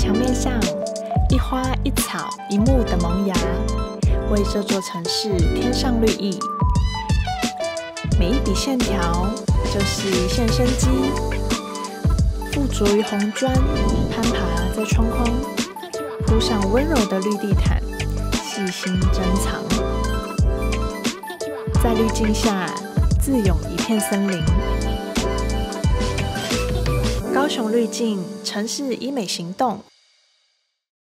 墙面上，一花一草一木的萌芽，为这座城市添上绿意。每一笔线条就是一线生机，附着于红砖，攀爬在窗框，铺上温柔的绿地毯，细心珍藏。在滤镜下，自涌一片森林。高雄滤镜城市医美行动。